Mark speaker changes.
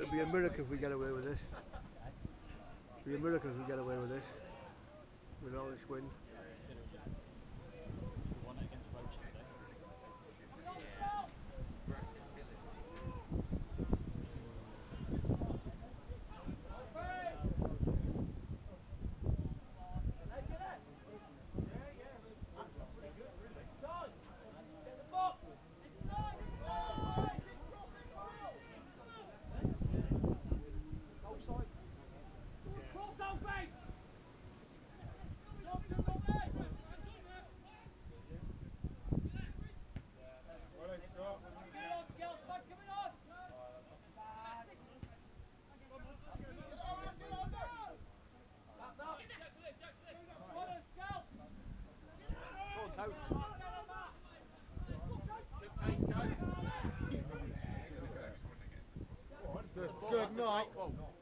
Speaker 1: It'd be a miracle if we get away with this. It'd be a miracle if we get away with this. With all this wind.
Speaker 2: Good knock.